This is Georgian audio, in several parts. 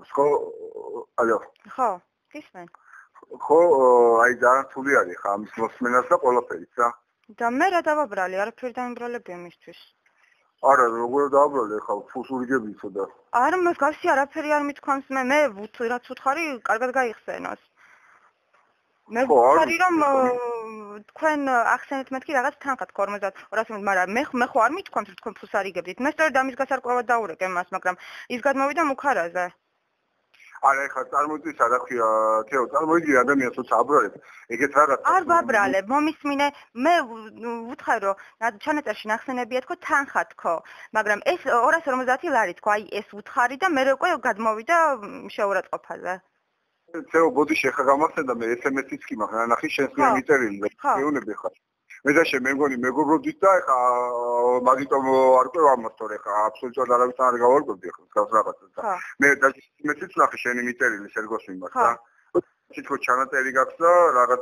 ხო, ალო. ხო, გისმენ. ხო, აი ძალიან რთული არის ხა ამის მოსმენას და ყველაფერიც რა. და მე რა დავაბრალე, არაფერი დამიბრალებია მისთვის. არა, როგორ დავაბრალე ხა ფუსურიგები იცოდა. არა, მსგავსი არაფერი არ მithქვამს მე რაც უთხარი, კარგად გაიხსენოს. მე ვთქვი რომ თქვენ ახსენეთ მეთქი რაღაც თანხად 5200, მაგრამ მე ხო არ მithქვამთ რომ თქვენ ფუსარიგებდით. მე სწორედ ამის გასარკვევად დაურეკე მას, მაგრამ ის გადმოვიდა მუქარაზე. არა, ეხლა წარმოიდგინე სადახია, თეო, წარმოიდგინე ადამიანს როცა აბრალებ, ეგეთ რაღაც არ ვაბრალებ, მომისმინე, მე ვუთხარ რომ ჩანაწერში ნახსენებია თქო თანხა თქო, მაგრამ ეს 250 ლარი თქო, აი ეს ვუთხარი და მე უკვე გადმოვიდა შეურაცხყოფაზე. თეო, ბოდიში ეხლა გამახსენდა მე SMS-იც კი მაქვს, ნახე შენს მიწერილი და მეუნები ხარ. მე და შენ მე მგონი მეგობრობდით და ეხლა მაგიტომ არ ყვევ ამას თორე ეხლა აბსოლუტურად არავისთან არ გავარკვევდი ეხლა გავს რაღაცას და მე და მეც ნახე შენი მიწერილი სერგოს მიმართ და თვითონ ჩანაწერი გაქვს და რაღაც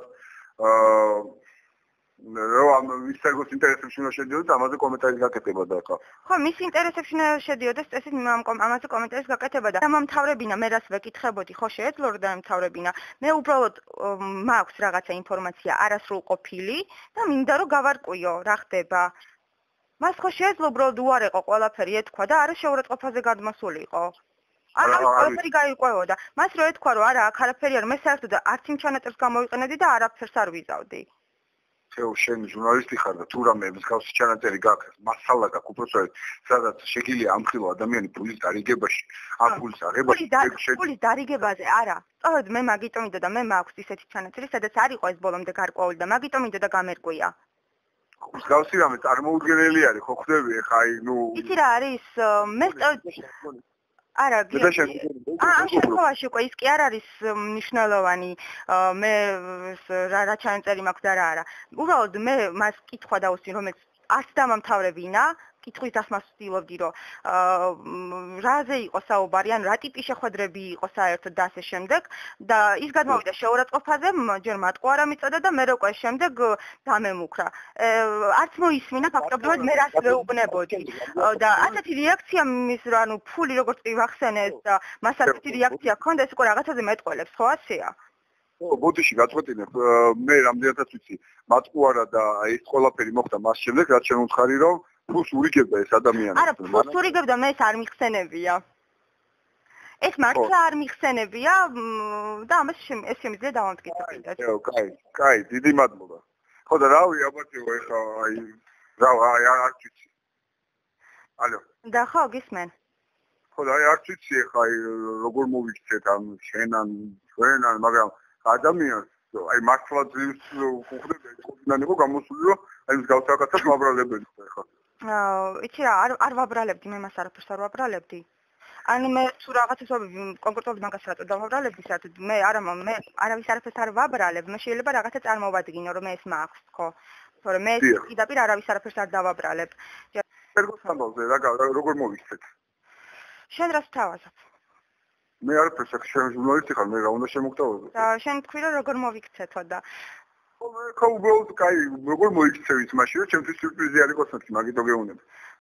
რომ ის სერგოს ინტერესებში უნდა შედიოდეს ამაზე კომენტარი გაკეთებოდა ეხლა ხო მის ინტერესებში უნდა შედიოდეს წესით ამაზე კომენტარის გაკეთებოდა და მომთავრებინა მე რას ვეკითხებოდი ხო შეეძლო რომ დამთავრებინა მე უბრალოდ მაქვს რაღაცა ინფორმაცია არასრულყოფილი და მინდა რომ გავარკვიო რა ხდება მას ხო შეეძლო უბრალოდ უარეყო ყველაფერი ეთქვა და არა შეურაცხყოფაზე გადმოსულიყო არა ყველაფერი გაიყვეოდა მას რო ეთქვა რომ არა აქ არაფერი არ მე საერთოდ არც იმ ჩანაწერს გამოვიყენებდი და არაფერს არ ვიზავდი თეო შენ ჟურნალისტი ხარ და თუ რამე მსგავსი ჩანაწერი გაქვს მასალა გაქვს უბრალოდ სადაც შეგიძლია ამხილო ადამიანი ფულის დარიგებაში ამ ფულის აღებაში ფულის დარიგებაზე არა სწორედ მე მაგიტომ მინდა და მე მაქვს ისეთი ჩანაწერი სადაც არ იყო ეს ბოლომდე გარკვეული და მაგიტომ მინდა და გამერკვია მსგავსი რამე წარმოუდგენელი არის ხო ხდები ეხა აი ნუ იცი რა არის მე არა ამ შემთხვევაში უკვე ის კი არ არის მნიშვნელოვანი მე რა ჩანაწერი მაქვს და რა არა უბრალოდ მე მას კითხვა დავუსვი რომელიც არც დამამთავრებინა კითხვის დასმას ვცდილობდი რომ რაზე იყო საუბარი ან რა ტიპის შეხვედრები იყო საერთოდ და ასე შემდეგ და ის გადმოვიდა შეურაცხყოფაზე ჯერ მატყო არა მიწოდა და მე უკვე შემდეგ დამემუქრა არც მოისმინა ფაქტობრივად მე რას ვეუბნებოდი და ასეთი რეაქცია მის რა ანუ ფული როგორც კი ვახსენეს და მას ასეთი რეაქცია ჰქონდა ეს უკვე რაღაცაზე მეტყველებს ხო ასეა ბოდიში გაწყვეტინებ მე რამდენადაც ვიცი მატყო არა და ეს ყველაფერი მოხდა მას შემდეგ რაც შემოთხარი რომ ფულს ურიგებდა ეს ადამიანი. არა, ფულს ურიგებდა, მე ეს არ მიხსენებია. ეს მართლა არ მიხსენებია და ამას ეს შემიძლია დავამტკიცებინდა. კაი, დიდი მადლობა. ხო და რავი, აბათეო, ეხა აი არ ვიცი. ალო. და ხო, გისმენ. ხო და აი არ ვიცი ეხა აი როგორ მოვიქცეთ ამ შენან, ჩვენან, მაგრამ ადამიანს აი მართლა ძილს უხდება ეს ყოდინან იყო გამოსული რომ აი ეს გავსაკაცად მაბრალებდი ეხა. იცი რა არ ვაბრალებდი მე მას არაფერს არ ვაბრალებდი ანუ მე თუ რაღაცას კონკრეტულად მაგას რატო დავაბრალებდი საერთოდ მე არავის არაფერს არ ვაბრალებ მე შეიძლება რაღაცა წარმოვადგინო რომ ეს მაქვს ხო თორე მე პირდაპირ არავის არაფერს არ დავაბრალებ სერგოს ამბავზე როგორ მოვიქცეთ შენ რას თავაზობ მე არაფერს აქ შენ ჟურნალისტი ხარ მე რა უნდა შემოგთავაზო და შენ თქვი რომ როგორ მოვიქცეთო და ხო უბრალოდ კაი როგორ მოიქცევით მაშინ რომ ჩემთვის სიურპრიზი არ იყოს მათი მაგითო გეუნებ